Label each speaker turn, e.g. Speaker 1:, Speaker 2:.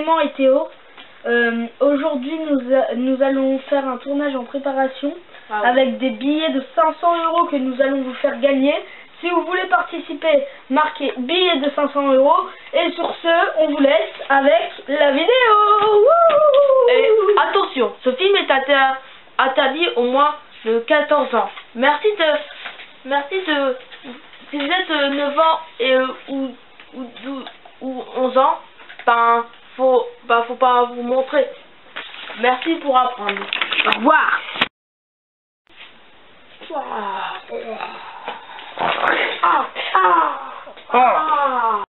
Speaker 1: Clément et Théo. Aujourd'hui, nous allons faire un tournage en préparation avec des billets de 500 € que nous allons vous faire gagner. Si vous voulez participer, marquez billets de 500 €. Et sur ce, on vous laisse avec la vidéo.
Speaker 2: Et attention, ce film est interdit au moins de 14 ans. Merci de si vous êtes 9 ans et ou 11 ans, faut pas vous montrer. Merci pour apprendre.
Speaker 1: Au revoir.
Speaker 2: Ah.